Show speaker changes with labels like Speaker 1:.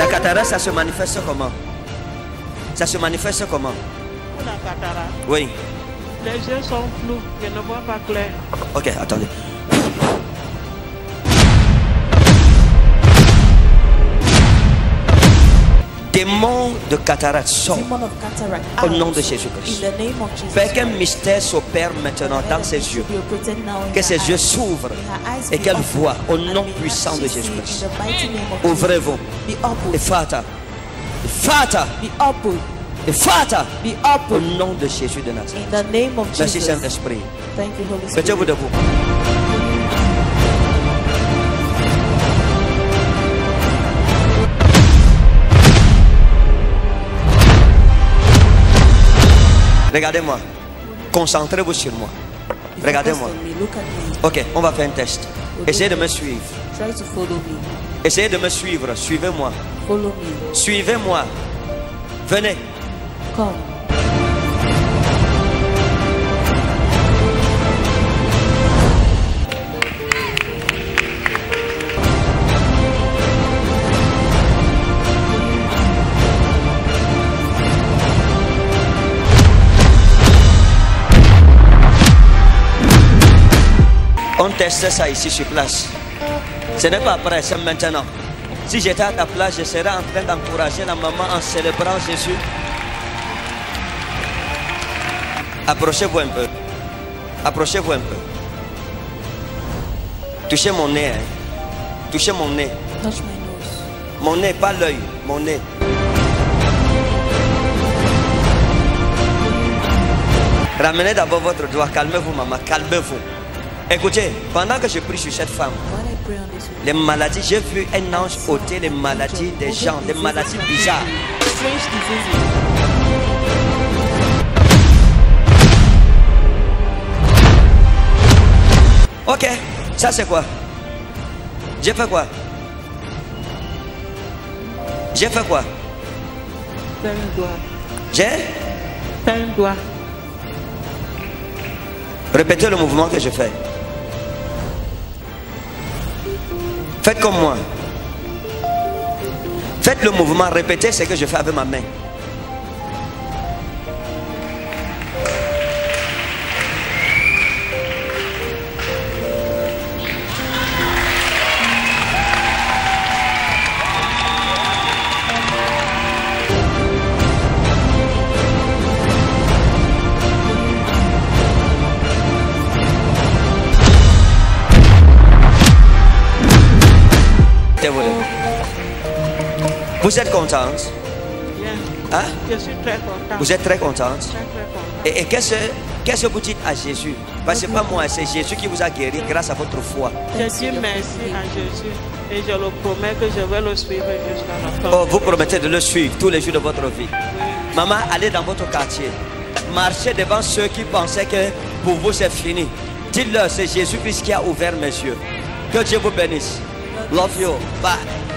Speaker 1: cataracte, ça se manifeste comment? Ça se manifeste comment?
Speaker 2: Pour la cataracte,
Speaker 1: Oui.
Speaker 2: les yeux sont flous, je ne vois pas clair.
Speaker 1: Ok, attendez. Démon de cataracte sort
Speaker 3: Demon of cataract
Speaker 1: au nom
Speaker 3: out
Speaker 1: de Jésus-Christ.
Speaker 3: in the name of Jesus.
Speaker 1: Père, qu'un mystère s'opère maintenant dans ses yeux. Que ses yeux s'ouvrent et qu'elle voit au nom puissant de Jésus-Christ. Ouvrez-vous.
Speaker 3: Be
Speaker 1: Et
Speaker 3: open.
Speaker 1: fata. Et fata.
Speaker 3: Be open.
Speaker 1: Et fata.
Speaker 3: Be
Speaker 1: Au
Speaker 3: open.
Speaker 1: nom de Jésus de Nazareth.
Speaker 3: In the name of
Speaker 1: Merci
Speaker 3: Jesus.
Speaker 1: Saint-Esprit.
Speaker 3: Thank you, Holy
Speaker 1: Mettez-vous
Speaker 3: Spirit.
Speaker 1: debout. Regardez-moi. Concentrez-vous sur moi. Regardez-moi.
Speaker 3: Focus on me. Look at me.
Speaker 1: Ok, on va faire un test. Essayez de me suivre.
Speaker 3: Try to follow me.
Speaker 1: Essayez de me suivre. Suivez-moi.
Speaker 3: Follow me.
Speaker 1: Suivez-moi. Venez.
Speaker 3: Come.
Speaker 1: On teste ça ici sur place. Ce n'est pas après, c'est maintenant. Si j'étais à ta place, je serais en train d'encourager la maman en célébrant Jésus. Approchez-vous un peu. Approchez-vous un peu. Touchez mon nez. Hein. Touchez mon nez.
Speaker 3: Touch my nose.
Speaker 1: Mon nez, pas l'œil. Mon nez. Ramenez d'abord votre doigt. Calmez-vous, maman. Calmez-vous. Écoutez, pendant que je prie sur cette femme,
Speaker 3: While I pray on this one,
Speaker 1: les maladies, j'ai vu un ange ôter les maladies des gens, des maladies bizarres.
Speaker 3: strange diseases.
Speaker 1: Ok, ça c'est quoi? J'ai fait quoi? J'ai fait quoi?
Speaker 2: Fais un doigt.
Speaker 1: J'ai?
Speaker 2: Fais un doigt.
Speaker 1: Répétez le mouvement que je fais. Faites comme moi. Faites le mouvement, répétez ce que je fais avec ma main. Vous êtes contente?
Speaker 2: Bien.
Speaker 1: Hein?
Speaker 2: Je suis très content.
Speaker 1: Vous êtes très contente?
Speaker 2: Très, très content.
Speaker 1: Et qu'est-ce que vous dites à Jésus? Parce que c'est pas moi, c'est Jésus qui vous a guéri grâce à votre foi.
Speaker 2: Je dis merci à Jésus et je le promets que je vais le suivre jusqu'à la fin.
Speaker 1: Oh, vous promettez de le suivre tous les jours de votre vie.
Speaker 2: Oui.
Speaker 1: Maman, allez dans votre quartier. Marchez devant ceux qui pensaient que pour vous c'est fini. Dites-leur, c'est Jésus-Christ qui a ouvert mes yeux. Que Dieu vous bénisse. Love you. Bye.